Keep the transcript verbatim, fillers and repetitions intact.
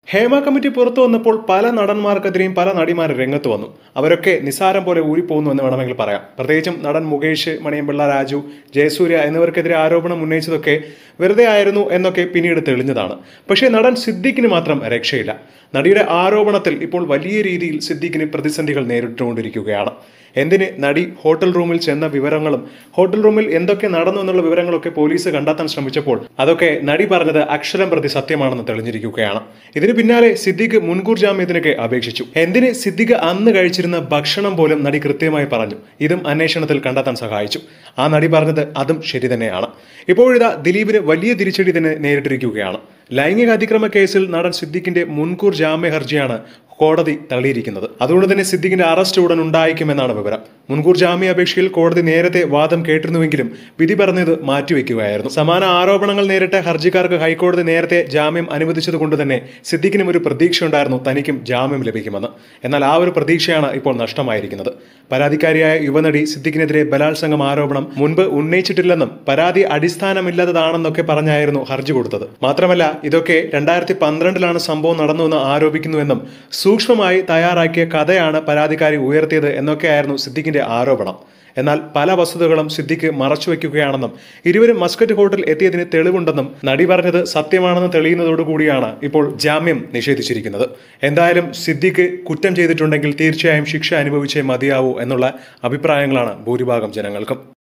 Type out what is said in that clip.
Hema committee പുറത്തു വന്നപ്പോൾ പല നടന്മാർക്കെതിരെയും പല നടിമാർ രംഗത്ത് വന്നു. അവരൊക്കെ നിസാരം പോലെ ഊരിപ്പോകുന്നു എന്ന് വേണമെങ്കിൽ പറയാം. പ്രത്യേകിച്ചും നടൻ മുകേഷ്, മണിയമ്പിള്ള രാജു, ജയസൂര്യ എന്നിവർക്കെതിരെ ആരോപണം ഉന്നയിച്ചതൊക്കെ വെറുതെ ആയിരുന്നു എന്നൊക്കെ പിന്നീട് തെളിഞ്ഞതാണ്. പക്ഷേ നടൻ സിദ്ദിഖിന് മാത്രം രക്ഷയില്ല. നടിയുടെ ആരോപണത്തിൽ ഇപ്പോൾ വലിയ രീതിയിൽ സിദ്ദിഖിന് പ്രതിസന്ധികൾ നേരിട്ടുകൊണ്ടിരിക്കുകയാണ്. എന്തിന് നടി ഹോട്ടൽ റൂമിൽ ചെന്ന വിവരങ്ങളും ഹോട്ടൽ റൂമിൽ എന്തൊക്കെ നടന്നു എന്നുള്ള വിവരങ്ങളൊക്കെ പോലീസ് കണ്ടെത്താൻ ശ്രമിച്ചപ്പോൾ അതൊക്കെ നടി പറഞ്ഞത് അക്ഷരം പ്രതി സത്യമാണെന്ന് തെളിഞ്ഞിരിക്കുകയാണ്. ഇതിന് പിന്നാലെ സിദ്ദിഖ് മുൻകൂർ ജാമ്യത്തിനൊക്കെ അപേക്ഷിച്ചു. എന്തിന് സിദ്ദിഖ് അന്ന് കഴിച്ചിരുന്ന ഭക്ഷണം പോലും നടി കൃത്യമായി പറഞ്ഞു. ഇതും അന്വേഷണത്തിൽ കണ്ടെത്താൻ സഹായിച്ചു. ആ നടി പറഞ്ഞത് അതും ശരി തന്നെയാണ്. ഇപ്പോഴിതാ ദിലീപിന് വലിയ തിരിച്ചടി തന്നെ നേരിട്ടിരിക്കുകയാണ്. ലൈംഗിക അതിക്രമ കേസിൽ നടൻ സിദ്ദിഖിന്റെ മുൻകൂർ ജാമ്യ ഹർജിയാണ് കോടതി തള്ളിയിരിക്കുന്നത്. അതുകൊണ്ട് തന്നെ സിദ്ദിഖിന്റെ അറസ്റ്റ് ഉടൻ ഉണ്ടായേക്കുമെന്നാണ് വിവരം. മുൻകൂർ ജാമ്യാപേക്ഷയിൽ കോടതി നേരത്തെ വാദം കേട്ടിരുന്നുവെങ്കിലും വിധി പറഞ്ഞത് മാറ്റിവെക്കുകയായിരുന്നു. സമാന ആരോപണങ്ങൾ നേരിട്ട ഹർജിക്കാർക്ക് ഹൈക്കോടതി നേരത്തെ ജാമ്യം അനുവദിച്ചത് കൊണ്ട് തന്നെ സിദ്ദിഖിനും ഒരു പ്രതീക്ഷയുണ്ടായിരുന്നു തനിക്കും ജാമ്യം ലഭിക്കുമെന്ന്. എന്നാൽ ആ ഒരു പ്രതീക്ഷയാണ് ഇപ്പോൾ നഷ്ടമായിരിക്കുന്നത്. പരാതിക്കാരിയായ യുവനടി സിദ്ദിഖിനെതിരെ ബലാത്സംഗം ആരോപണം മുൻപ് ഉന്നയിച്ചിട്ടില്ലെന്നും പരാതി അടിസ്ഥാനമില്ലാത്തതാണെന്നൊക്കെ പറഞ്ഞായിരുന്നു ഹർജി കൊടുത്തത്. മാത്രമല്ല ഇതൊക്കെ രണ്ടായിരത്തി പന്ത്രണ്ടിലാണ് സംഭവം നടന്നുവെന്ന് ആരോപിക്കുന്നുവെന്നും സൂക്ഷ്മമായി തയ്യാറാക്കിയ കഥയാണ് പരാതിക്കാരി ഉയർത്തിയത് എന്നൊക്കെയായിരുന്നു സിദ്ദിഖിന്റെ ആരോപണം. എന്നാൽ പല വസ്തുതകളും സിദ്ദിഖ് മറച്ചുവെക്കുകയാണെന്നും ഇരുവരും മസ്കറ്റ് ഹോട്ടൽ എത്തിയതിന് തെളിവുണ്ടെന്നും നടി പറഞ്ഞത് സത്യമാണെന്ന് തെളിയുന്നതോടുകൂടിയാണ് ഇപ്പോൾ ജാമ്യം നിഷേധിച്ചിരിക്കുന്നത്. എന്തായാലും സിദ്ദിഖ് കുറ്റം ചെയ്തിട്ടുണ്ടെങ്കിൽ തീർച്ചയായും ശിക്ഷ അനുഭവിച്ചേ മതിയാവൂ എന്നുള്ള അഭിപ്രായങ്ങളാണ് ഭൂരിഭാഗം ജനങ്ങൾക്കും.